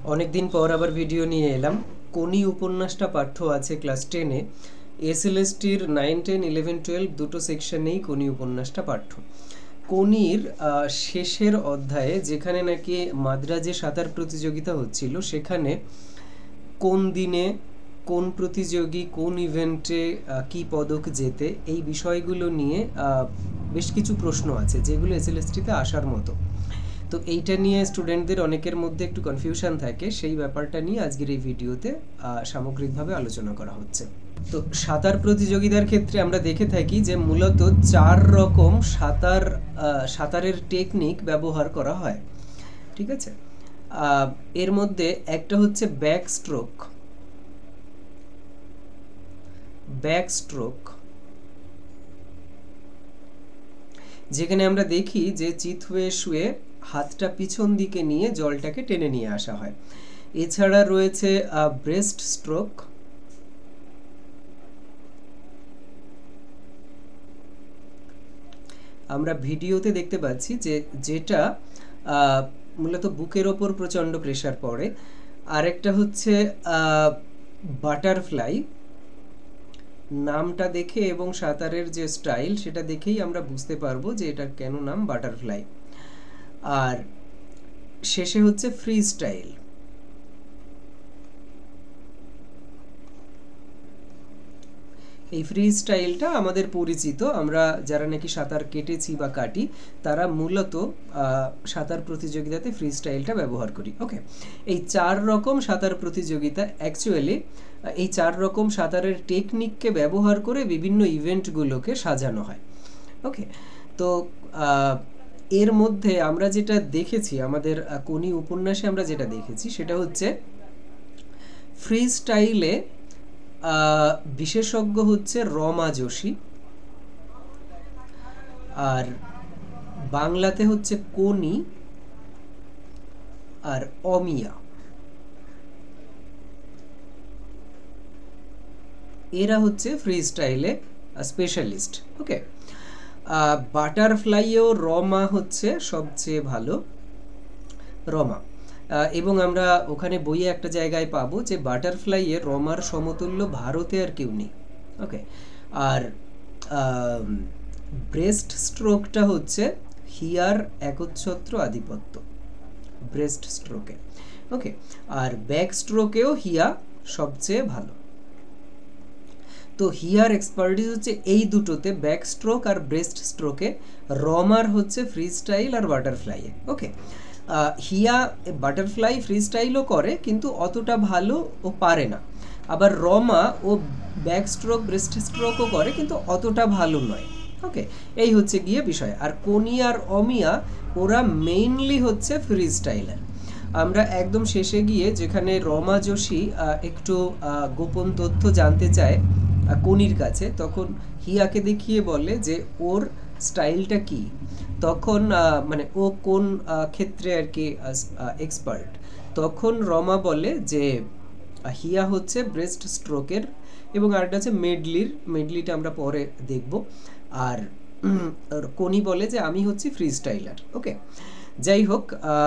অনেক দিন পর আবার ভিডিও নিয়ে এলাম। কোনি উপন্যাসটা পাঠ্য আছে ক্লাস 10-এ। এসএলএসটির 9, 10, 11, 12 দুটো সেকশনেই কোনি উপন্যাসটা পাঠ্য। কোনির শেষের অধ্যায়ে যেখানে নাকি মাদ্রাজে সাঁতার প্রতিযোগিতা হচ্ছিল, সেখানে কোন দিনে কোন প্রতিযোগী কোন ইভেন্টে কি পদক জেতে, এই বিষয়গুলো নিয়ে বেশ কিছু প্রশ্ন আছে যেগুলো এসএলএসটিতে আসার মতো। তো এইটা নিয়ে স্টুডেন্টদের অনেকের মধ্যে একটু কনফিউশন থাকে, সেই ব্যাপারটা নিয়ে আজকের এই ভিডিওতে সামগ্রিকভাবে আলোচনা করা হচ্ছে। তো সাঁতার প্রতিযোগিতার ক্ষেত্রে আমরা দেখে থাকি যে মূলত 4 রকম সাঁতারের টেকনিক ব্যবহার করা হয়, ঠিক আছে। এর মধ্যে একটা হচ্ছে ব্যাক স্ট্রোক, যেখানে আমরা দেখি যে চিত হয়ে শুয়ে হাতটা পিছন দিকে নিয়ে জলটাকে টেনে নিয়ে আসা হয়। এছাড়া রয়েছে ব্রেস্ট স্ট্রোক, আমরা ভিডিওতে দেখতে পাচ্ছি যে যেটা মূলত বুকের ওপর প্রচণ্ড প্রেশার পড়ে। আরেকটা হচ্ছে বাটারফ্লাই, নামটা দেখে এবং সাঁতারের যে স্টাইল সেটা দেখেই আমরা বুঝতে পারবো যে এটা কেন নাম বাটারফ্লাই। আর শেষে হচ্ছে ফ্রি স্টাইল। এই ফ্রি স্টাইলটা আমাদের পরিচিত, আমরা যারা নাকি সাঁতার কেটেছি বা কাটি তারা মূলত সাঁতার প্রতিযোগিতাতে ফ্রি স্টাইলটা ব্যবহার করি। ওকে, এই 4 রকম সাঁতার প্রতিযোগিতা অ্যাকচুয়ালি এই 4 রকম সাঁতারের টেকনিককে ব্যবহার করে বিভিন্ন ইভেন্টগুলোকে সাজানো হয়। ওকে, তো এর মধ্যে আমরা যেটা দেখেছি আমাদের কোনি উপন্যাসে আমরা যেটা দেখেছি সেটা হচ্ছে ফ্রি স্টাইলে বিশেষজ্ঞ হচ্ছে রমা যোশী, আর বাংলাতে হচ্ছে কোনি আর অমিয়া। এরা হচ্ছে ফ্রি স্টাইলে স্পেশালিস্ট। ওকে, বাটারফ্লাইয়েও রমা হচ্ছে সবচেয়ে ভালো, রমা। এবং আমরা ওখানে বইয়ে একটা জায়গায় পাবো যে বাটারফ্লাইয়ে রমার সমতুল্য ভারতে আর কেউ নেই। ওকে, আর ব্রেস্ট স্ট্রোকটা হচ্ছে হিয়ার একচ্ছত্র আধিপত্য ব্রেস্ট স্ট্রোকে। ওকে, আর ব্যাক স্ট্রোকেও হিয়া সবচেয়ে ভালো। তো হিয়ার এক্সপার্টিস হচ্ছে এই দুটোতে, ব্যাক স্ট্রোক আর ব্রেস্ট স্ট্রোকে। রমার হচ্ছে ফ্রি স্টাইল আর বাটারফ্লাইয়ে। ওকে, হিয়া বাটারফ্লাই ফ্রি স্টাইলও করে কিন্তু অতটা ভালো ও পারে না। আবার রমা ও ব্যাক স্ট্রোক ব্রেস্ট স্ট্রোকও করে কিন্তু অতটা ভালো নয়। ওকে, এই হচ্ছে গিয়ে বিষয়। আর কোনি আর অমিয়া ওরা মেইনলি হচ্ছে ফ্রি স্টাইলার। আমরা একদম শেষে গিয়ে যেখানে রমা যোশী একটু গোপন তথ্য জানতে চায় কোনির কাছে, তখন হিয়াকে দেখিয়ে বলে যে ওর স্টাইলটা কি, তখন মানে ও কোন ক্ষেত্রে আর কি এক্সপার্ট। তখন রমা বলে যে হিয়া হচ্ছে ব্রেস্ট স্ট্রোকের, এবং আরেকটা আছে মেডলিটা আমরা পরে দেখব। আর কোনি বলে যে আমি হচ্ছি ফ্রি স্টাইলার। ওকে, যাই হোক,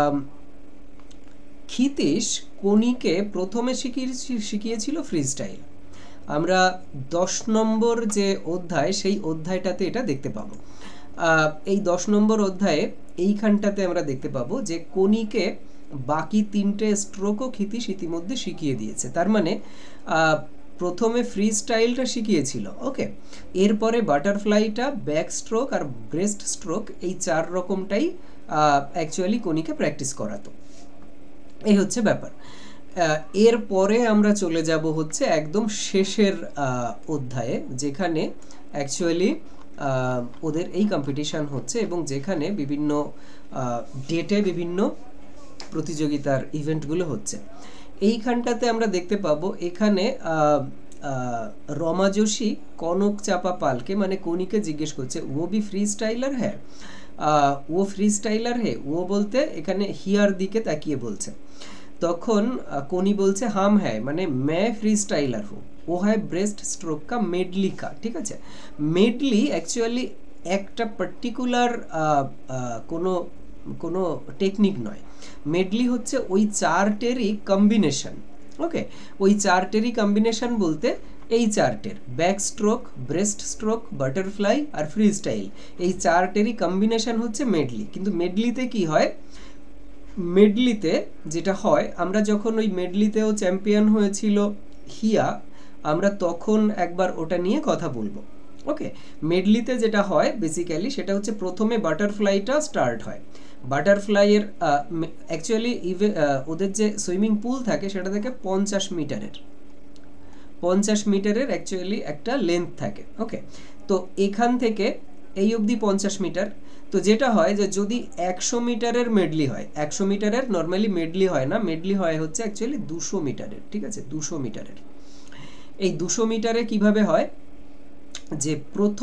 ক্ষিতীশ কোনিকে প্রথমে শিখিয়েছিল ফ্রি স্টাইল। আমরা 10 নম্বর যে অধ্যায় সেই অধ্যায়টাতে এটা দেখতে পাবো। এই 10 নম্বর অধ্যায়ে এইখানটাতে আমরা দেখতে পাবো যে কোনিকে বাকি 3টে স্ট্রোকও ক্ষিতীশ ইতিমধ্যে শিখিয়ে দিয়েছে। তার মানে প্রথমে ফ্রি স্টাইলটা শিখিয়েছিল। ওকে, এরপরে বাটারফ্লাইটা, ব্যাক স্ট্রোক আর ব্রেস্ট স্ট্রোক, এই 4 রকমটাই অ্যাকচুয়ালি কোনিকে প্র্যাকটিস করাতো। এই হচ্ছে ব্যাপার। এরপরে আমরা চলে যাব হচ্ছে একদম শেষের অধ্যায়ে, যেখানে অ্যাকচুয়ালি ওদের এই কম্পিটিশান হচ্ছে এবং যেখানে বিভিন্ন ডেটে বিভিন্ন প্রতিযোগিতার ইভেন্টগুলো হচ্ছে। এইখানটাতে আমরা দেখতে পাবো এখানে রমা যোশী কনক চাপা পালকে মানে কোনিকে জিজ্ঞেস করছে ও বি ফ্রি স্টাইলার হ্যাঁ, ও ফ্রি স্টাইলার হে, ও বলতে এখানে হিয়ার দিকে তাকিয়ে বলছে। তখন কোনি বলছে হাম হ্যাঁ, মানে मैं फ्री स्टाइलर हूँ, ও है ব্রেস্ট স্ট্রোক কা মেডলি কা। ঠিক আছে, মেডলি অ্যাকচুয়ালি একটা পার্টিকুলার কোনো কোনো টেকনিক নয়, মেডলি হচ্ছে ওই চারটেরই কম্বিনেশন। ওকে, ওই চারটেরই কম্বিনেশন বলতে এই চারটের backstroke, breaststroke, butterfly আর ফ্রি স্টাইল, এই চারটেরই কম্বিনেশন হচ্ছে মেডলি। কিন্তু মেডলিতে কি হয়, মেডলিতে যেটা হয়, আমরা যখন ওই মেডলিতেও চ্যাম্পিয়ন হয়েছিল হিয়া, আমরা তখন একবার ওটা নিয়ে কথা বলবো। ওকে, মেডলিতে যেটা হয় বেসিক্যালি সেটা হচ্ছে প্রথমে বাটারফ্লাইটা স্টার্ট হয়। বাটারফ্লাইয়ের অ্যাকচুয়ালি ওদের যে সুইমিং পুল থাকে সেটা থেকে 50 মিটারের অ্যাকচুয়ালি একটা লেন্থ থাকে। ওকে, তো এখান থেকে এই অবধি 50 মিটার। তো যেটা হয় যে যদি 100 মিটারের মেডলি হয়, 100 মিটারের নর্মালি মেডলি হয় না, মেডলি হয় হচ্ছে অ্যাকচুয়ালি 200 মিটারের। ঠিক আছে, 200 মিটারের। এই 200 মিটারে কিভাবে হয় যে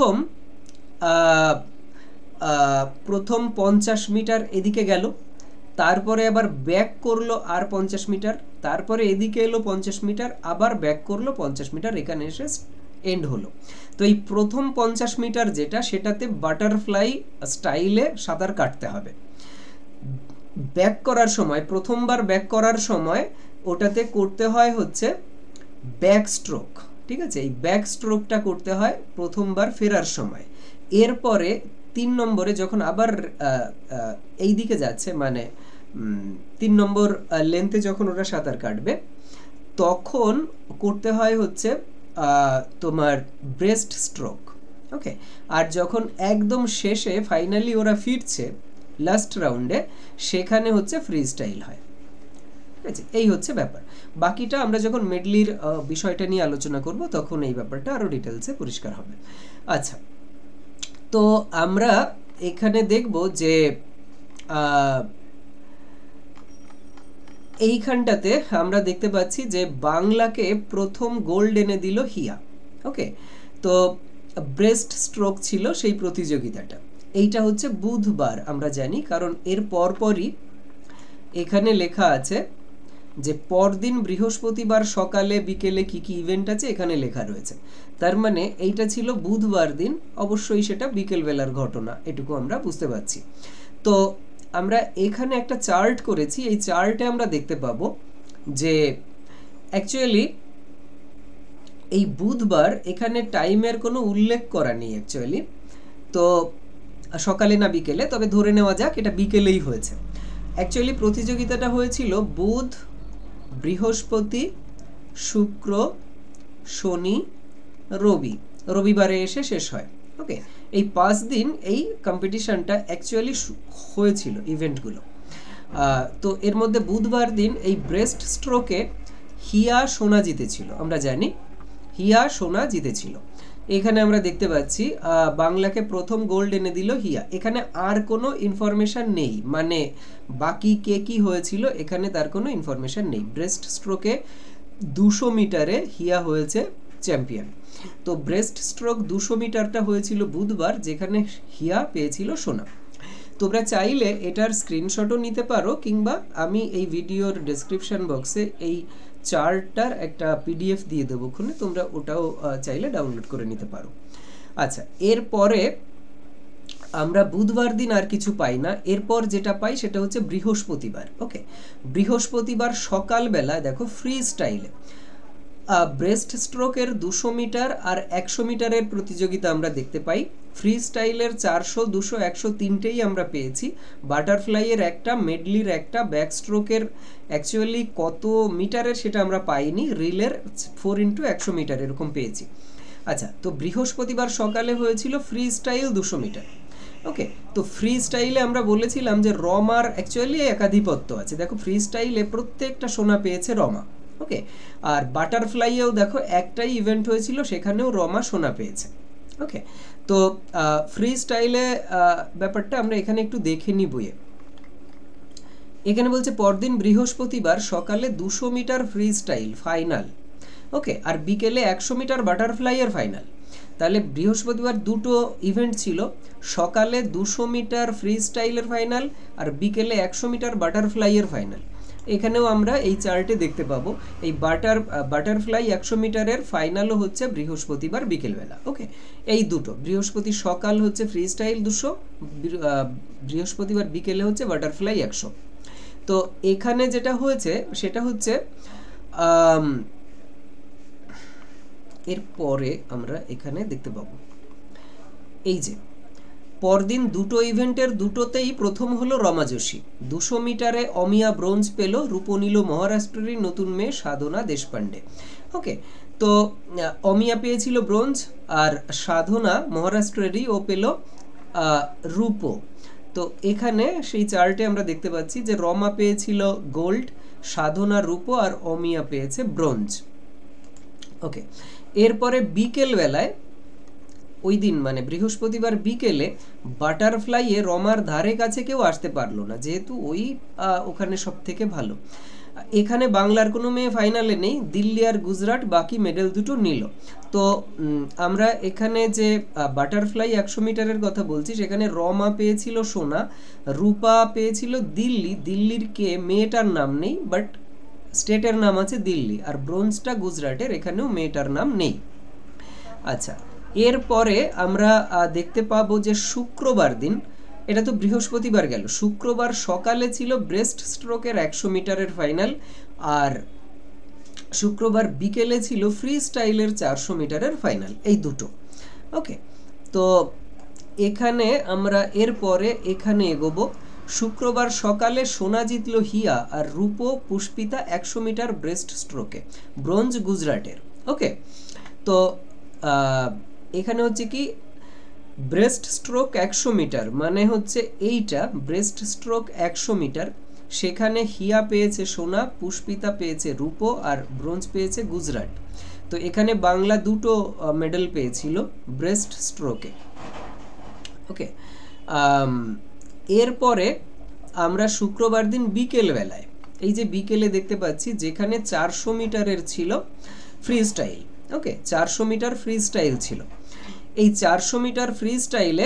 প্রথম 50 মিটার এদিকে গেল, তারপরে আবার ব্যাক করলো আর 50 মিটার, তারপরে এদিকে এলো 50 মিটার, আবার ব্যাক করলো 50 মিটার, এখানে এসে এন্ড হলো। তো এই প্রথম 50 মিটার যেটা, সেটাতে বাটারফ্লাই স্টাইলে সাঁতার কাটতে হবে। ব্যাক করার সময়, প্রথমবার ব্যাক করার সময় ওটাতে করতে হয় হচ্ছে ব্যাক স্ট্রোক। ঠিক আছে, এই ব্যাক স্ট্রোকটা করতে হয় প্রথমবার ফেরার সময়। এরপরে 3 নম্বরে যখন আবার এই দিকে যাচ্ছে, মানে 3 নম্বর লেন্থে যখন ওরা সাঁতার কাটবে, তখন করতে হয় হচ্ছে তোমার ব্রেস্ট স্ট্রোক। ওকে, আর যখন একদম শেষে ফাইনালি ওরা ফিরছে লাস্ট রাউন্ডে, সেখানে হচ্ছে ফ্রি স্টাইল হয়। ঠিক আছে, এই হচ্ছে ব্যাপার। বাকিটা আমরা যখন মেডলির বিষয়টা নিয়ে আলোচনা করব তখন এই ব্যাপারটা আরও ডিটেলসে পরিষ্কার হবে। আচ্ছা, তো আমরা এখানে দেখব যে এইখানটাতে আমরা দেখতে পাচ্ছি যে বাংলাকে প্রথম গোল্ড এনে দিল হিয়া। ওকে, তো ব্রেস্ট স্ট্রোক ছিল সেই প্রতিযোগিতাটা। এইটা হচ্ছে বুধবার আমরা জানি, কারণ এর পরপরই এখানে লেখা আছে যে পরদিন বৃহস্পতিবার সকালে বিকেলে কি কি ইভেন্ট আছে এখানে লেখা রয়েছে। তার মানে এইটা ছিল বুধবার দিন, অবশ্যই সেটা বিকেলবেলার ঘটনা, এটুকু আমরা বুঝতে পারছি। তো আমরা এখানে একটা চার্ট করেছি, এই চার্টে আমরা দেখতে পাবো যে অ্যাকচুয়ালি এই বুধবার এখানে টাইমের কোনো উল্লেখ করা নেই অ্যাকচুয়ালি, তো সকালে না বিকেলে, তবে ধরে নেওয়া যাক এটা বিকেলেই হয়েছে। অ্যাকচুয়ালি প্রতিযোগিতাটা হয়েছিল বুধ, বৃহস্পতি, শুক্র, শনি, রবিবারে এসে শেষ হয়। ওকে, এই 5 দিন এই কম্পিটিশনটা অ্যাকচুয়ালি হয়েছিল ইভেন্টগুলো। তো এর মধ্যে বুধবার দিন এই ব্রেস্ট স্ট্রোকে হিয়া সোনা জিতেছিল, আমরা জানি হিয়া সোনা জিতেছিল। এখানে আমরা দেখতে পাচ্ছি বাংলাকে প্রথম গোল্ড এনে দিল হিয়া। এখানে আর কোনো ইনফরমেশন নেই, মানে বাকি কে কি হয়েছিল এখানে তার কোনো ইনফরমেশন নেই। ব্রেস্ট স্ট্রোকে 200 মিটারে হিয়া হয়েছে চ্যাম্পিয়ন। তো ব্রেস্ট স্ট্রোক 200 মিটারটা হয়েছিল বুধবার, যেখানে হিয়া পেয়েছিল সোনা। তোমরা চাইলে এটার স্ক্রিনশটও নিতে পারো, কিংবা আমি এই ভিডিওর ডেসক্রিপশন বক্সে এই চার্টটার একটা পিডিএফ দিয়ে দেবো, ওখানে তোমরা ওটাও চাইলে ডাউনলোড করে নিতে পারো। আচ্ছা, এরপরে আমরা বুধবার দিন আর কিছু পাই না, এরপর যেটা পাই সেটা হচ্ছে বৃহস্পতিবার। ওকে, বৃহস্পতিবার সকালবেলা দেখো ফ্রি স্টাইলে ব্রেস্ট স্ট্রোকের 200 মিটার আর 100 মিটারের প্রতিযোগিতা আমরা দেখতে পাই। ফ্রি স্টাইলের 400, 200, 100 তিনটেই আমরা পেয়েছি। বাটারফ্লাইয়ের একটা, মেডলির একটা, ব্যাক স্ট্রোকের অ্যাকচুয়ালি কত মিটারের সেটা আমরা পাইনি, রিলের 4x100 মিটার এরকম পেয়েছি। আচ্ছা, তো বৃহস্পতিবার সকালে হয়েছিল ফ্রি স্টাইল 200 মিটার। ওকে, তো ফ্রি স্টাইলে আমরা বলেছিলাম যে রমার অ্যাকচুয়ালি একাধিপত্য আছে। দেখো ফ্রি স্টাইলে প্রত্যেকটা সোনা পেয়েছে রমা। ওকে, আর বাটারফ্লাইয়েও দেখো একটাই ইভেন্ট হয়েছিল, সেখানেও রমা সোনা পেয়েছে। ওকে, তো ফ্রি স্টাইলে ব্যাপারটা আমরা এখানে একটু দেখে নিই বইয়ে। এখানে বলছে পরদিন বৃহস্পতিবার সকালে 200 metre freestyle final. Okay, আর বিকেলে 100 মিটার বাটারফ্লাইয়ের ফাইনাল। তাহলে বৃহস্পতিবার দুটো ইভেন্ট ছিল, সকালে 200 মিটার ফ্রি স্টাইলের ফাইনাল আর বিকেলে 100 মিটার বাটারফ্লাইয়ের ফাইনাল। এখানেও আমরা এই চার্টে দেখতে পাবো এই বাটারফ্লাই 100 মিটারের ফাইনালও হচ্ছে বৃহস্পতিবার বিকেলবেলা। ওকে, এই দুটো, বৃহস্পতি সকাল হচ্ছে ফ্রি স্টাইল 200, বৃহস্পতিবার বিকেলে হচ্ছে বাটারফ্লাই 100। তো এখানে যেটা হয়েছে সেটা হচ্ছে এরপরে আমরা এখানে দেখতে পাবো এই যে পরদিন দুটো ইভেন্টের দুটোতেই প্রথম হলো রমা যোশী। 200 মিটারে অমিয়া ব্রোঞ্জ পেল, রূপো নিল মহারাষ্ট্রেরই নতুন মেয়ে সাধনা দেশপান্ডে। ওকে, তো অমিয়া পেয়েছিল ব্রোঞ্জ আর সাধনা মহারাষ্ট্রেরই ও পেল রূপো। তো এখানে সেই চার্টে আমরা দেখতে পাচ্ছি যে রমা পেয়েছিল গোল্ড, সাধনা রূপো আর অমিয়া পেয়েছে ব্রোঞ্জ। ওকে, এরপরে বিকেল বেলায় ওই দিন মানে বৃহস্পতিবার বিকেলে বাটারফ্লাইয়ে রমার ধারে কাছে কেউ আসতে পারলো না, যেহেতু ওই ওখানে সব থেকে ভালো। এখানে বাংলার কোনো মেয়ে ফাইনালে নেই, দিল্লি আর গুজরাট বাকি মেডেল দুটো নিল। তো আমরা এখানে যে বাটারফ্লাই 100 মিটারের কথা বলছি সেখানে রমা পেয়েছিল সোনা, রূপা পেয়েছিল দিল্লি, দিল্লির কে মেয়েটার নাম নেই বাট স্টেটের নাম আছে দিল্লি, আর ব্রোঞ্জটা গুজরাটের, এখানেও মেয়েটার নাম নেই। আচ্ছা, এরপরে আমরা দেখতে পাবো যে শুক্রবার দিন, এটা তো বৃহস্পতিবার গেল, শুক্রবার সকালে ছিল ব্রেস্ট স্ট্রোকের 100 মিটারের ফাইনাল, আর শুক্রবার বিকেলে ছিল ফ্রি স্টাইলের 400 মিটারের ফাইনাল, এই দুটো। ওকে, তো এখানে আমরা এরপরে এখানে এগোবো। শুক্রবার সকালে সোনা জিতল হিয়া আর রূপো পুষ্পিতা 100 মিটার ব্রেস্ট স্ট্রোকে, ব্রোঞ্জ গুজরাটের। ওকে, তো এখানে হচ্ছে কি ব্রেস্ট স্ট্রোক 100 মিটার মানে হচ্ছে এইটা ব্রেস্ট স্ট্রোক 100 মিটার, সেখানে হিয়া পেয়েছে সোনা, পুষ্পিতা পেয়েছে রূপো আর ব্রোঞ্জ পেয়েছে গুজরাট। তো এখানে বাংলা দুটো মেডেল পেয়েছিল ব্রেস্ট স্ট্রোকে। ওকে, এরপরে আমরা শুক্রবার দিন বিকেল বেলায় এই যে বিকেলে দেখতে পাচ্ছি যেখানে 400 মিটারের ছিল freestyle. Okay, 400 metre freestyle ছিল। এই 400 মিটার ফ্রি স্টাইলে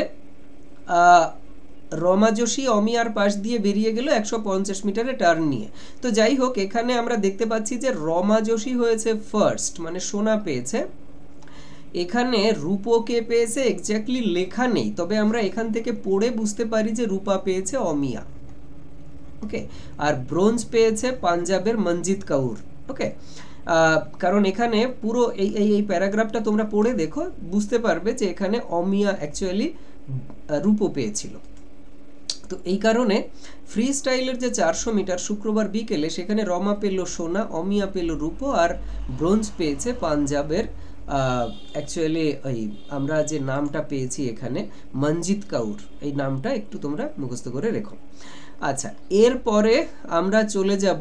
রমা যোশী অমিয়ার পাশ দিয়ে বেরিয়ে গেল 150 মিটারে টার্ন নিয়ে। তো যাই হোক, এখানে আমরা দেখতে পাচ্ছি যে রমা যোশী হয়েছে ফার্স্ট, মানে সোনা পেয়েছে। এখানে রূপোকে পেয়েছে এক্স্যাক্টলি লেখা নেই, তবে আমরা এখান থেকে পড়ে বুঝতে পারি যে রূপা পেয়েছে অমিয়া। ওকে, আর ব্রোঞ্জ পেয়েছে পাঞ্জাবের মনজিত কাউর। ওকে, কারণ এখানে পুরো এই প্যারাগ্রাফটা তোমরা পড়ে দেখো, বুঝতে পারবে যে এখানে অমিয়া অ্যাকচুয়ালি রূপো পেয়েছিল। তো এই কারণে ফ্রি স্টাইলের যে 400 মিটার শুক্রবার বিকেলে সেখানে রমা পেল সোনা, অমিয়া পেল রূপো আর ব্রোঞ্জ পেয়েছে পাঞ্জাবের অ্যাকচুয়ালি ওই আমরা যে নামটা পেয়েছি এখানে মনজিত কাউর, এই নামটা একটু তোমরা মুখস্থ করে রেখো। আচ্ছা, এরপরে আমরা চলে যাব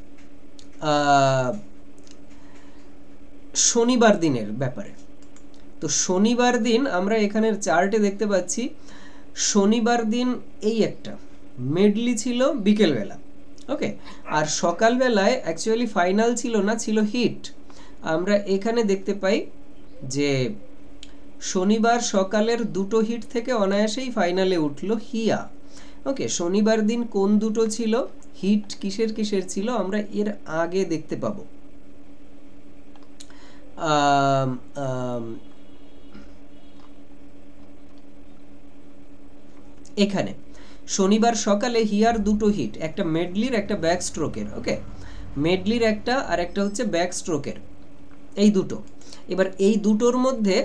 শনিবার দিনের ব্যাপারে। তো শনিবার দিন আমরা এখানের চার্টে দেখতে পাচ্ছি শনিবার দিন এই একটা মেডলি ছিল বিকেলবেলা। ওকে, আর সকালবেলায় অ্যাকচুয়ালি ফাইনাল ছিল না, ছিল হিট। আমরা এখানে দেখতে পাই যে শনিবার সকালের দুটো হিট থেকে অনায়াসেই ফাইনালে উঠলো হিয়া। ওকে, শনিবার দিন কোন দুটো ছিল, হিট কিসের কিসের ছিল আমরা এর আগে দেখতে পাবো। এখানে শনিবার সকালে হিয়ার দুটো হিট, একটা মেডলির একটা ব্যাক স্ট্রোকের। ওকে, মেডলির একটা আর একটা হচ্ছে ব্যাক স্ট্রোকের, এই দুটো। এবার এই দুটোর মধ্যে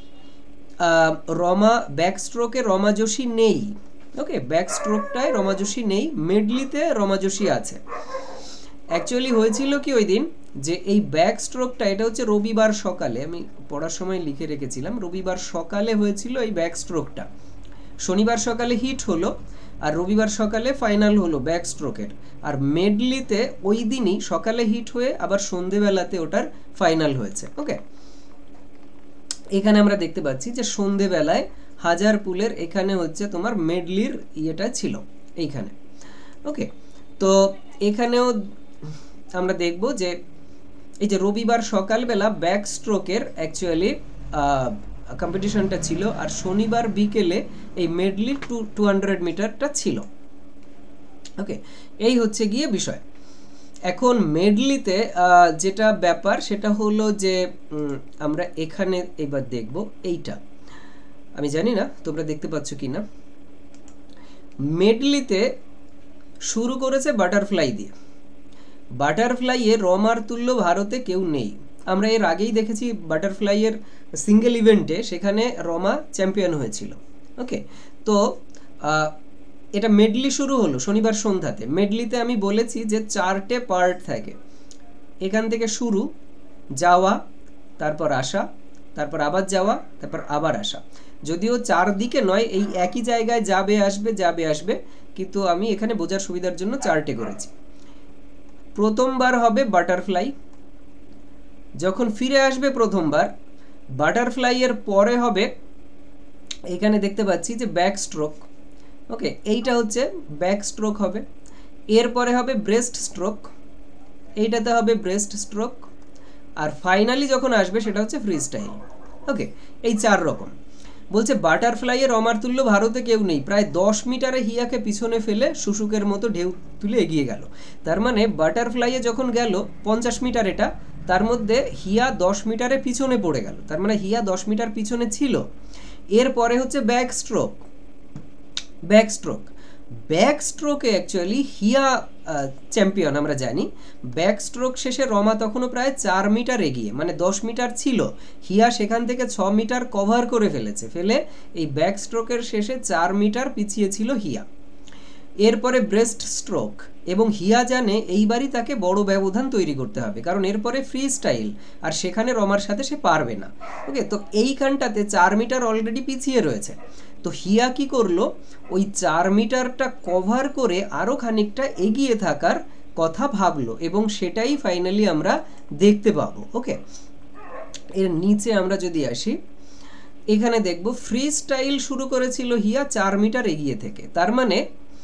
রমা ব্যাক স্ট্রোকে রমা যোশী নেই। ওকে, ব্যাক স্ট্রোকটায় রমা যোশী নেই, মেডলিতে রমা যোশী আছে। অ্যাকচুয়ালি হয়েছিল কি ওই দিন যে এই ব্যাক স্ট্রোকটা, এটা হচ্ছে রবিবার সকালে, আমি পড়ার সময় লিখে রেখেছিলাম, রবিবার সকালে হয়েছিল এই ব্যাক স্ট্রোকটা। শনিবার সকালে হিট হলো আর রবিবার সকালে ফাইনাল হলো ব্যাক স্ট্রোকের। আর মেডলিতে ওই দিনই সকালে হিট হয়ে আবার সন্ধেবেলাতে ওটার ফাইনাল হয়েছে। ওকে, এখানে আমরা দেখতে পাচ্ছি যে সন্ধেবেলায় হাজারপুলের এখানে হচ্ছে তোমার মেডলির ইয়েটা ছিল এইখানে। ওকে, তো এখানেও আমরা দেখব যে এই যে রবিবার সকালবেলা ব্যাক স্ট্রোকের অ্যাকচুয়ালি কম্পিটিশনটা ছিল, আর শনিবার বিকেলে এই মেডলি 200 মিটারটা ছিল। ওকে, এই হচ্ছে গিয়ে বিষয়। এখন মেডলিতে যেটা ব্যাপার সেটা হলো যে আমরা এখানে এবার দেখব এইটা, আমি জানি না তোমরা দেখতে পাচ্ছ কি না। মেডলিতে শুরু করেছে বাটারফ্লাই দিয়ে। বাটারফ্লাইয়ে রমার তুল্য ভারতে কেউ নেই। আমরা এর আগেই দেখেছি বাটারফ্লাইয়ের সিঙ্গেল ইভেন্টে, সেখানে রমা চ্যাম্পিয়ন হয়েছিল। ওকে, তো এটা মেডলি শুরু হলো শনিবার সন্ধ্যাতে। মেডলিতে আমি বলেছি যে 4টে পার্ট থাকে, এখান থেকে শুরু, যাওয়া, তারপর আসা, তারপর আবার যাওয়া, তারপর আবার আসা। যদিও 4 দিকে নয়, এই একই জায়গায় যাবে আসবে যাবে আসবে, কিন্তু আমি এখানে বোঝার সুবিধার জন্য 4টে করেছি। প্রথমবার হবে বাটারফ্লাই, যখন ফিরে আসবে প্রথমবার বাটারফ্লাইয়ের পরে হবে, এখানে দেখতে পাচ্ছি যে ব্যাক স্ট্রোক। ওকে, এইটা হচ্ছে ব্যাক স্ট্রোক হবে। এরপরে হবে ব্রেস্ট স্ট্রোক, এইটাতে হবে ব্রেস্ট স্ট্রোক। আর ফাইনালি যখন আসবে সেটা হচ্ছে ফ্রি স্টাইল। ওকে, এই 4 রকম। বলছে বাটারফ্লাইয়ের রমার তুল্য ভারতে কেউ নেই, প্রায় 10 মিটারে হিয়াকে পিছনে ফেলে শুশুকের মতো ঢেউ তুলে এগিয়ে গেল। তার মানে বাটারফ্লাইয়ে যখন গেল 50 মিটার, এটা তার মধ্যে হিয়া 10 মিটারে পিছনে পড়ে গেল, তার মানে হিয়া 10 মিটার পিছনে ছিল। এরপরে হচ্ছে ব্যাক স্ট্রোক। ব্যাক স্ট্রোক, ব্যাক স্ট্রোকে অ্যাকচুয়ালি হিয়া চ্যাম্পিয়ন আমরা জানি। ব্যাক স্ট্রোক শেষে রমা তখনও প্রায় 4 মিটার এগিয়ে, মানে 10 মিটার ছিল, হিয়া সেখান থেকে 6 মিটার কভার করে ফেলে এই ব্যাক স্ট্রোকের শেষে 4 মিটার পিছিয়ে ছিল হিয়া। এরপরে ব্রেস্ট স্ট্রোক, এবং হিয়া জানে এইবারই তাকে বড় ব্যবধান তৈরি করতে হবে, কারণ এরপরে ফ্রি স্টাইল, আর সেখানে রমার সাথে সে পারবে না। ওকে, তো এইখানটাতে 4 মিটার অলরেডি পিছিয়ে রয়েছে। তো হিয়া কি করলো, ওই 4 মিটারটা কভার করে আরও খানিকটা এগিয়ে থাকার কথা ভাবলো, এবং সেটাই ফাইনালি আমরা দেখতে পাবো। ওকে, এর নিচে আমরা যদি আসি, এখানে দেখব ফ্রি স্টাইল শুরু করেছিল হিয়া 4 মিটার এগিয়ে থেকে। তার মানে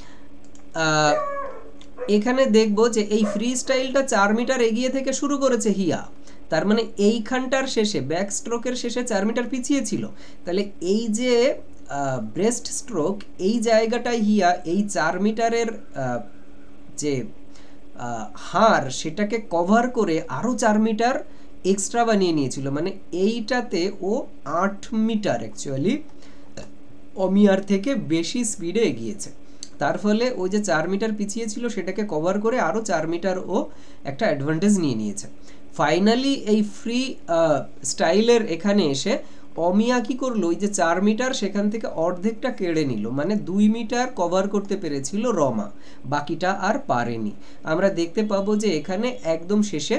এখানে দেখব যে এই ফ্রি স্টাইলটা 4 মিটার এগিয়ে থেকে শুরু করেছে হিয়া, তার মানে এইখানটার শেষে ব্যাক স্ট্রোকের শেষে 4 মিটার পিছিয়ে ছিল। তাহলে এই যে ব্রেস্ট স্ট্রোক, এই জায়গাটায় হিয়া এই 4 মিটারের যে হার সেটাকে কভার করে আরও 4 মিটার এক্সট্রা বানিয়ে নিয়েছিল, মানে এইটাতে ও 8 মিটার অ্যাকচুয়ালি অমিয়ার থেকে বেশি স্পিডে এগিয়েছে। তার ফলে ওই যে 4 মিটার পিছিয়ে ছিল সেটাকে কভার করে আরও 4 মিটার ও একটা অ্যাডভান্টেজ নিয়ে নিয়েছে। ফাইনালি এই ফ্রি স্টাইলের এখানে এসে অমিয়া কি করলো, ওই যে 4 মিটার সেখান থেকে অর্ধেকটা কেড়ে নিল, মানে 2 মিটার কভার করতে পেরেছিল রমা, বাকিটা আর পারেনি। আমরা দেখতে পাবো যে এখানে একদম শেষে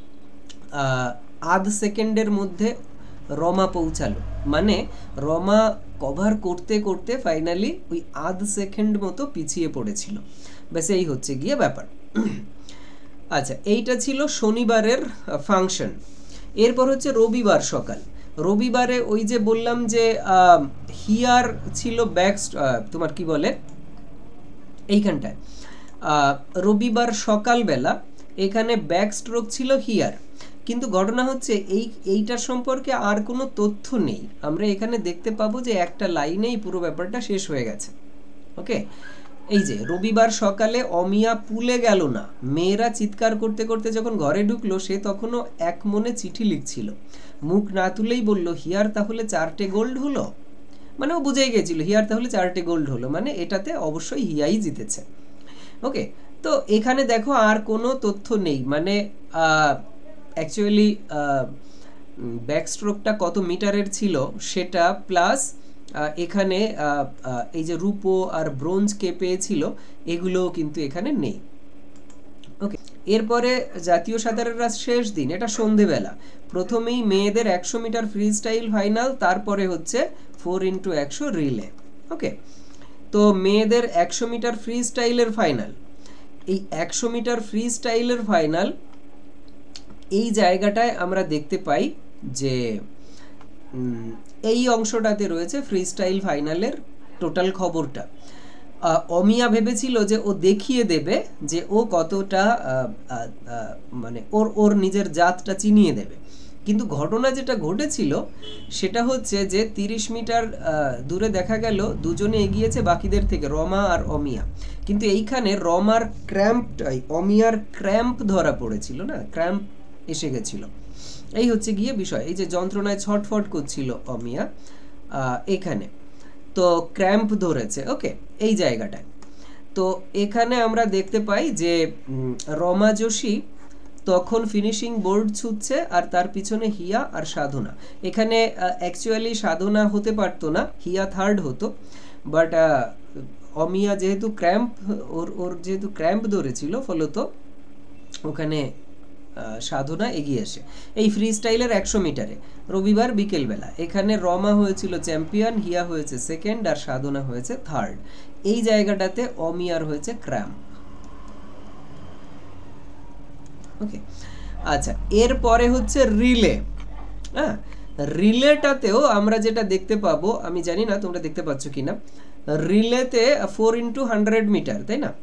আধ সেকেন্ডের মধ্যে রমা পৌঁছালো, মানে রমা কভার করতে করতে ফাইনালি ওই আধ সেকেন্ড মতো পিছিয়ে পড়েছিল। ব্যাস এই হচ্ছে গিয়ে ব্যাপার। আচ্ছা, এইটা ছিল শনিবারের ফাংশন। এরপর হচ্ছে রবিবার সকাল। রবিবারে ওই যে বললাম যে হিয়ার ছিল ব্যাক, তোমার কি বলে এইখানটায় রবিবার সকালবেলা এখানে ব্যাক স্ট্রোক ছিল হিয়ার, কিন্তু ঘটনা হচ্ছে এইটার সম্পর্কে আর কোনো তথ্য নেই। আমরা এখানে দেখতে পাবো যে একটা লাইনেই পুরো ব্যাপারটা শেষ হয়ে গেছে। ওকে, এই যে রবিবার সকালে অমিয়া পুলে গেল না, মেয়েরা চিৎকার করতে করতে যখন ঘরে ঢুকলো সে তখনও এক মনে চিঠি লিখছিল। মুখ না তুলেই বলল, হিয়ার তাহলে 4টে গোল্ড হলো। মানে ও বুঝেই গেছিল হিয়ার তাহলে 4টে গোল্ড হলো, মানে এটাতে অবশ্যই হিয়াই জিতেছে। ওকে, তো এখানে দেখো আর কোনো তথ্য নেই, মানে অ্যাকচুয়ালি ব্যাকস্ট্রোকটা কত মিটারের ছিল সেটা, প্লাস এখানে এই যে রূপো আর ব্রোঞ্জ কে পেয়েছিল এগুলোও কিন্তু এখানে নেই। ওকে, এরপরে জাতীয় সাঁতারের শেষ দিন, এটা সন্ধেবেলা। প্রথমেই মেয়েদের 100 মিটার ফ্রি স্টাইল ফাইনাল, তারপরে হচ্ছে 4x100 রিলে। ওকে, তো মেয়েদের 100 মিটার ফ্রি স্টাইলের ফাইনাল, এই 100 মিটার ফ্রি স্টাইলের ফাইনাল, এই জায়গাটায় আমরা দেখতে পাই যে এই অংশটাতে রয়েছে ফ্রি স্টাইল ফাইনালের টোটাল খবরটা। অমিয়া ভেবেছিল যে ও দেখিয়ে দেবে যে ও কতটা মানে ওর নিজের জাতটা চিনিয়ে দেবে, কিন্তু ঘটনা যেটা ঘটেছিল সেটা হচ্ছে যে 30 মিটার দূরে দেখা গেল দুজনে এগিয়েছে বাকিদের থেকে, রমা আর অমিয়া। কিন্তু এইখানে রমার ক্র্যাম্পটাই, অমিয়ার ক্র্যাম্প ধরা পড়েছিল, না ক্র্যাম্প এসে গেছিল। এই হচ্ছে গিয়ে বিষয়, এই যে যন্ত্রণায় ছটফট করছিল অমিয়া এখানে, তো ক্র্যাম্প ধরেছে। ওকে, এই জায়গাটায় তো এখানে আমরা দেখতে পাই যে রমা যোশী তখন ফিনিশিং বোর্ড ছুটছে আর তার পিছনে হিয়া আর সাধনা। এখানে অ্যাকচুয়ালি সাধনা হতে পারতো না, হিয়া থার্ড হতো, বাট অমিয়া যেহেতু ক্র্যাম্প, ওর যেহেতু ক্র্যাম্প ধরেছিল ফলত ওখানে সাধনা এগিয়ে আসে। এই ফ্রি স্টাইলের 100 মিটারে রবিবার বিকেলবেলা এখানে রমা হয়েছিল চ্যাম্পিয়ন, হিয়া হয়েছে সেকেন্ড আর সাধনা হয়েছে থার্ড। এই জায়গাটাতে অমিয়ার হয়েছে ক্র্যাম্প। ওকে, আচ্ছা, এরপরে হচ্ছে রিলে। হ্যাঁ, রিলেটাতেও আমরা যেটা দেখতে পাবো, আমি জানি না তোমরা দেখতে পাচ্ছ কিনা, রিলেতে 4x100 মিটার, তাই না?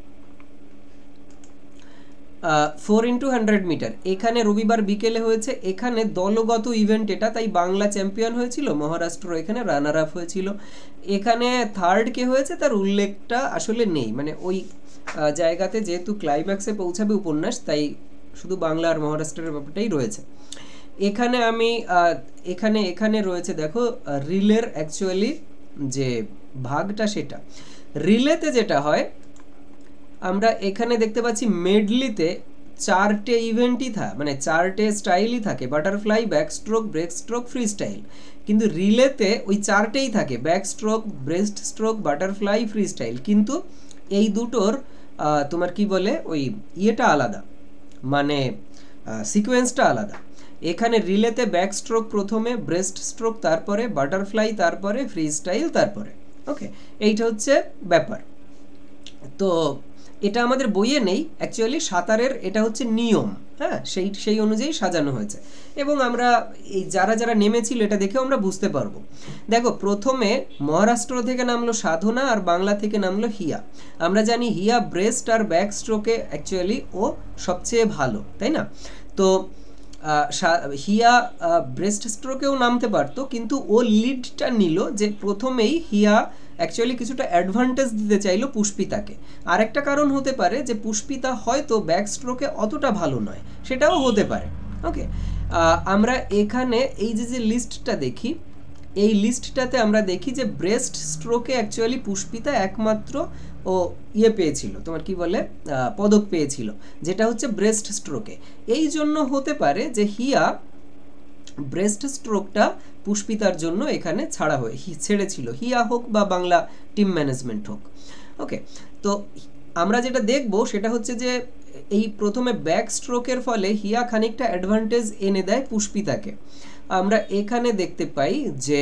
4x100 মিটার এখানে রবিবার বিকেলে হয়েছে। এখানে দলগত ইভেন্ট এটা, তাই বাংলা চ্যাম্পিয়ন হয়েছিল, মহারাষ্ট্র এখানে রানার আপ হয়েছিল। এখানে থার্ড কে হয়েছে তার উল্লেখটা আসলে নেই, মানে ওই জায়গাতে যেহেতু ক্লাইম্যাক্সে পৌঁছাবে উপন্যাস, তাই শুধু বাংলা আর মহারাষ্ট্রের ব্যাপারটাই রয়েছে। এখানে আমি এখানে রয়েছে দেখো রিলের অ্যাকচুয়ালি যে ভাগটা, সেটা রিলেতে যেটা হয় আমরা এখানে দেখতে পাচ্ছি মেডলিতে 4টে ইভেন্টই থাকে, মানে 4টে স্টাইলই থাকে, butterfly, backstroke, breaststroke, freestyle. কিন্তু রিলেতে ওই 4টেই থাকে, backstroke, breaststroke, butterfly, freestyle. কিন্তু এই দুটোর তোমার কি বলে ওই ইয়েটা আলাদা, মানে সিকোয়েন্সটা আলাদা। এখানে রিলেতে ব্যাক স্ট্রোক প্রথমে, ব্রেস্ট স্ট্রোক তারপরে, বাটারফ্লাই তারপরে, ফ্রি স্টাইল তারপরে। ওকে, এইটা হচ্ছে ব্যাপার। তো এটা আমাদের বইয়ে নেই অ্যাকচুয়ালি, সাঁতারের এটা হচ্ছে নিয়ম। হ্যাঁ, সেই অনুযায়ী সাজানো হয়েছে এবং আমরা এই যারা যারা নেমেছিল এটা দেখেও আমরা বুঝতে পারবো। দেখো, প্রথমে মহারাষ্ট্র থেকে নামলো সাধনা আর বাংলা থেকে নামলো হিয়া। আমরা জানি হিয়া ব্রেস্ট আর ব্যাক স্ট্রোকে অ্যাকচুয়ালি ও সবচেয়ে ভালো, তাই না? তো হিয়া ব্রেস্ট স্ট্রোকেও নামতে পারতো, কিন্তু ও লিডটা নিল যে প্রথমেই হিয়া অ্যাকচুয়ালি কিছুটা অ্যাডভান্টেজ দিতে চাইলো পুষ্পিতাকে। আরেকটা কারণ হতে পারে যে পুষ্পিতা হয়তো ব্যাক স্ট্রোকে অতটা ভালো নয়, সেটাও হতে পারে। ওকে, আমরা এখানে এই যে লিস্টটা দেখি, এই লিস্টটাতে আমরা দেখি যে ব্রেস্ট স্ট্রোকে অ্যাকচুয়ালি পুষ্পিতা একমাত্র ও ইয়ে পেয়েছিল, তোমার কি বলে পদক পেয়েছিল, যেটা হচ্ছে ব্রেস্ট স্ট্রোকে। এই জন্য হতে পারে যে হিয়া ব্রেস্ট স্ট্রোকটা পুষ্পিতার জন্য এখানে ছেড়েছিল, হিয়া হোক বা বাংলা টিম ম্যানেজমেন্ট হোক। ওকে, তো আমরা যেটা দেখব সেটা হচ্ছে যে এই প্রথমে ব্যাক স্ট্রোকের ফলে হিয়া খানিকটা অ্যাডভান্টেজ এনে দেয় পুষ্পিতাকে। আমরা এখানে দেখতে পাই যে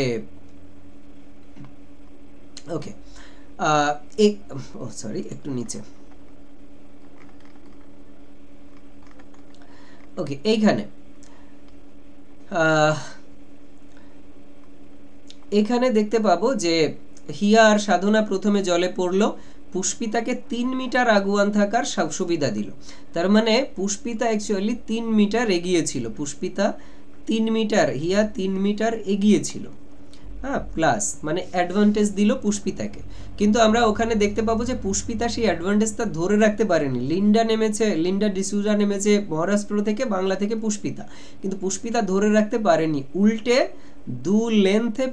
ওকে সরি একটু নিচে, ওকে, এইখানে এখানে দেখতে পাবো যে হিয়া আর সাধনা প্রথমে জলে পড়লো, পুষ্পিতাকে 3 মিটার আগুয়ান থাকার সুবিধা দিল। তার মানে পুষ্পিতা অ্যাকচুয়ালি 3 মিটার এগিয়েছিল, পুষ্পিতা 3 মিটার, হিয়া 3 মিটার এগিয়েছিল। হ্যাঁ, প্লাস মানে অ্যাডভান্টেজ দিল পুষ্পিতাকে। কিন্তু আমরা ওখানে দেখতে পাবো যে পুষ্পিতা সেই অ্যাডভান্টেজটা ধরে রাখতে পারেনি। লিন্ডা ডিসুজা নেমেছে মহারাষ্ট্র থেকে, বাংলা থেকে পুষ্পিতা, কিন্তু পুষ্পিতা ধরে রাখতে পারেনি, উল্টে 2 লেন্থে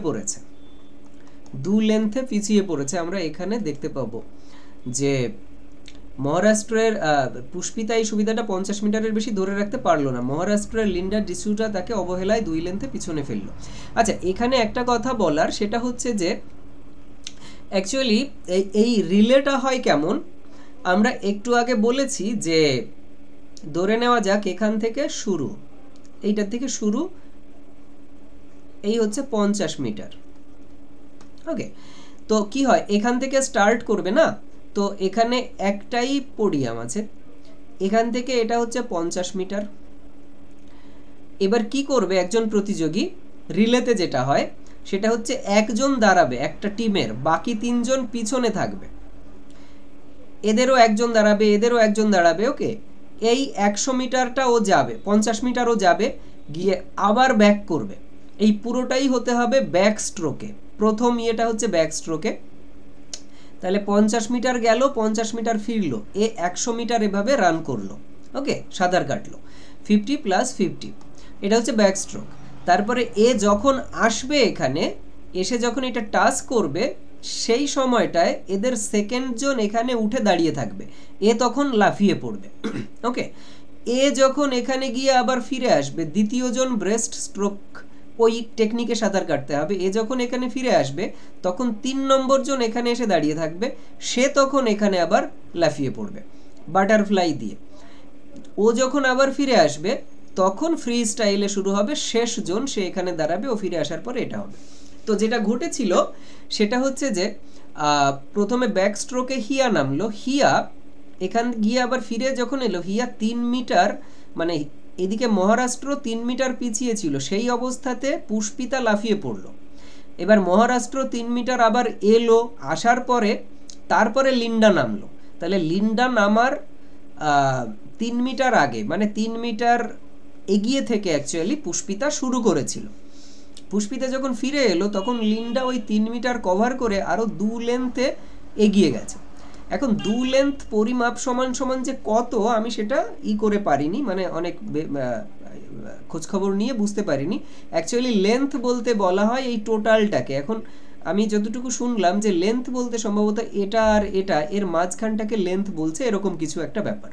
পিছিয়ে পড়েছে। আমরা এখানে দেখতে পাবো যে মহারাষ্ট্রের পুষ্পিতা এই সুবিধাটা 50 মিটারের বেশি ধরে রাখতে পারলো না, মহারাষ্ট্রের লিন্ডা ডিসুজা তাকে অবহেলায় 2 লেন্থে পিছনে ফেললো। আচ্ছা, এখানে একটা কথা বলার, সেটা হচ্ছে যে অ্যাকচুয়ালি এই রিলেটা হয় কেমন, আমরা একটু আগে বলেছি যে ধরে নেওয়া যাক এখান থেকে শুরু, এইটার থেকে শুরু, এই হচ্ছে 50 মিটার। ওকে, তো কি হয়, এখান থেকে স্টার্ট করবে না, তো এখানে একটাই পোডিয়াম আছে, এখান থেকে এটা হচ্ছে 50 মিটার। এবার কি করবে একজন প্রতিযোগী, রিলেতে যেটা হয় সেটা হচ্ছে একজন দাঁড়াবে একটা টিমের, বাকি 3 জন পিছনে থাকবে, এদেরও একজন দাঁড়াবে, এদেরও একজন দাঁড়াবে। ওকে, এই 100 মিটারটা ও যাবে, 50 মিটারও যাবে, গিয়ে আবার ব্যাক করবে। এই পুরোটাই হতে হবে ব্যাক স্ট্রোকে। প্রথম ইয়েটা হচ্ছে ব্যাক স্ট্রোকে। তাহলে 50 মিটার গেল, 50 মিটার ফিরলো, এ 100 মিটার এভাবে রান করলো, ওকে, সাঁতার কাটলো, 50 + 50, এটা হচ্ছে ব্যাক স্ট্রোক। তারপরে এ যখন আসবে এখানে, এসে যখন এটা টাচ করবে, সেই সময়টায় এদের সেকেন্ড জন এখানে উঠে দাঁড়িয়ে থাকবে, এ তখন লাফিয়ে পড়বে, ওকে। এ যখন এখানে গিয়ে আবার ফিরে আসবে, দ্বিতীয় জন ব্রেস্ট স্ট্রোক, ওই টেকনিকে সাঁতার কাটতে হবে। এ যখন এখানে ফিরে আসবে তখন 3 নম্বর জন এখানে এসে দাঁড়িয়ে থাকবে, সে তখন এখানে আবার লাফিয়ে পড়বে বাটারফ্লাই দিয়ে। ও যখন আবার ফিরে আসবে তখন ফ্রি স্টাইলে শুরু হবে, শেষ জন সে এখানে দাঁড়াবে, ও ফিরে আসার পরে এটা হবে। তো যেটা ঘটেছিল সেটা হচ্ছে যে প্রথমে ব্যাক স্ট্রোকে হিয়া নামলো, হিয়া এখান গিয়ে আবার ফিরে যখন এলো, হিয়া 3 মিটার, মানে এদিকে মহারাষ্ট্র 3 মিটার পিছিয়ে ছিল, সেই অবস্থাতে পুষ্পিতা লাফিয়ে পড়লো। এবার মহারাষ্ট্র 3 মিটার আবার এলো, আসার পরে তারপরে লিন্ডা নামলো। তাহলে লিন্ডা নামার 3 মিটার আগে, মানে 3 মিটার এগিয়ে থেকে অ্যাকচুয়ালি পুষ্পিতা শুরু করেছিল। পুষ্পিতা যখন ফিরে এলো তখন লিন্ডা ওই 3 মিটার কভার করে আরও 2 লেন্থে এগিয়ে গেছে। এখন 2 লেন্থ পরিমাপ সমান সমান যে কত, আমি সেটা করে পারিনি, মানে অনেক খোঁজখবর নিয়ে বুঝতে পারিনি। অ্যাকচুয়ালি লেন্থ বলতে বলা হয় এই টোটালটাকে। এখন আমি যতটুকু শুনলাম যে লেন্থ বলতে সম্ভবত এটা আর এটা এর মাঝখানটাকে লেন্থ বলছে, এরকম কিছু একটা ব্যাপার।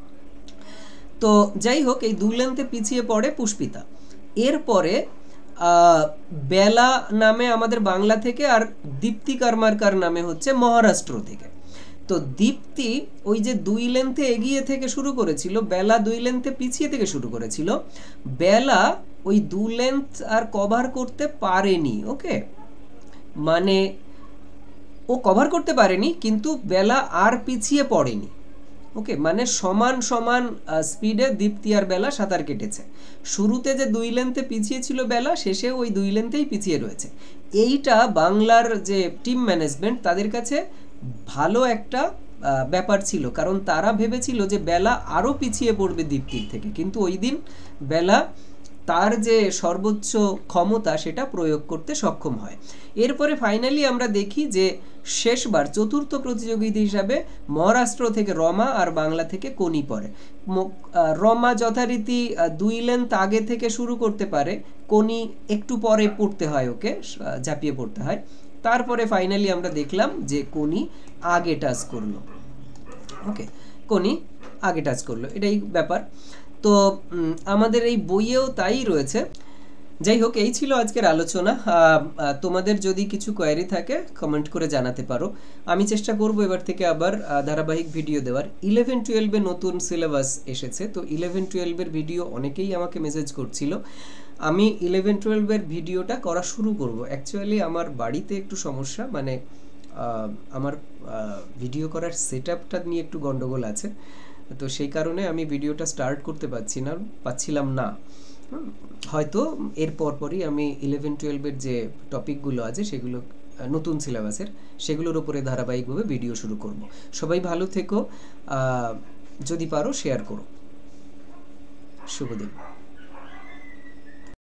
তো যাই হোক, এই 2 লেন্থে পিছিয়ে পড়ে পুষ্পিতা। এরপরে বেলা নামে আমাদের বাংলা থেকে, আর দীপ্তি কারমারকার নামে হচ্ছে মহারাষ্ট্র থেকে। তো দীপ্তি ওই যে 2 লেন্থে এগিয়ে থেকে শুরু করেছিল, বেলা 2 লেন্থে পিছিয়ে থেকে শুরু করেছিল, বেলা ওই 2 লেন্থ আর কভার করতে পারেনি, ওকে, মানে ও কভার করতে পারেনি, কিন্তু বেলা আর পিছিয়ে পড়েনি, ওকে, মানে সমান সমান স্পিডে দীপ্তি আর বেলা সাঁতার কেটেছে। শুরুতে যে 2 লেন্থে পিছিয়ে ছিল বেলা, শেষে ওই 2 লেন্থেই পিছিয়ে রয়েছে। এইটা বাংলার যে টিম ম্যানেজমেন্ট, তাদের কাছে ভালো একটা ব্যাপার ছিল, কারণ তারা ভেবেছিল যে বেলা আরও পিছিয়ে পড়বে দীপ্তির থেকে, কিন্তু ওই দিন বেলা তার যে সর্বোচ্চ ক্ষমতা সেটা প্রয়োগ করতে সক্ষম হয়। এরপরে ফাইনালি আমরা দেখি যে শেষবার চতুর্থ প্রতিযোগিতা হিসাবে মহারাষ্ট্র থেকে রমা আর বাংলা থেকে কোনি পড়ে। রমা যথারীতি 2 লেন্থ আগে থেকে শুরু করতে পারে, কোনি একটু পরে পড়তে হয়, ওকে ঝাঁপিয়ে পড়তে হয়। তারপরে ফাইনালি আমরা দেখলাম যে কোনি আগে টাচ করলো, ওকে, কোনি আগে টাচ করলো, এটাই ব্যাপার। তো আমাদের এই বইয়েও তাই রয়েছে। যাই হোক, এই ছিল আজকের আলোচনা। তোমাদের যদি কিছু কোয়েরি থাকে কমেন্ট করে জানাতে পারো। আমি চেষ্টা করব এবার থেকে আবার ধারাবাহিক ভিডিও দেওয়ার। 11-12-এ নতুন সিলেবাস এসেছে, তো 11-12-এর ভিডিও অনেকেই আমাকে মেসেজ করছিল। আমি 11-12-এর ভিডিওটা করা শুরু করব। অ্যাকচুয়ালি আমার বাড়িতে একটু সমস্যা, মানে আমার ভিডিও করার সেটআপটা নিয়ে একটু গন্ডগোল আছে, তো সেই কারণে আমি ভিডিওটা স্টার্ট করতে পারছিলাম না। হয়তো এর পরপরই আমি 11-12-এর যে টপিকগুলো আছে সেগুলো নতুন সিলেবাসের, সেগুলোর উপরে ধারাবাহিকভাবে ভিডিও শুরু করব। সবাই ভালো থেকো, যদি পারো শেয়ার করো। শুভদিন।